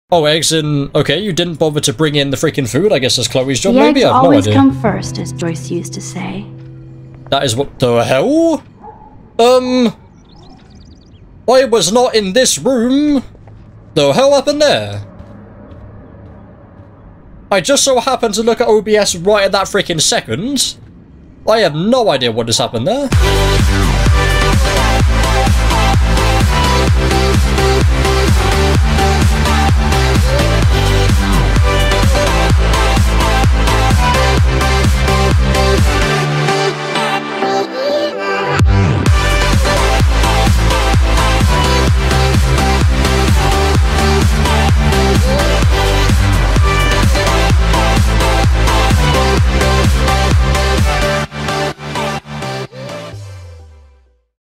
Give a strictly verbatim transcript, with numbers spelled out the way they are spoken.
Oh, eggs and... Okay, you didn't bother to bring in the freaking food. I guess that's Chloe's job. The Maybe, eggs I have no always idea. come first, as Joyce used to say. That is what the hell? Um... I was not in this room. The hell happened there? I just so happened to look at O B S right at that freaking second. I have no idea what just happened there.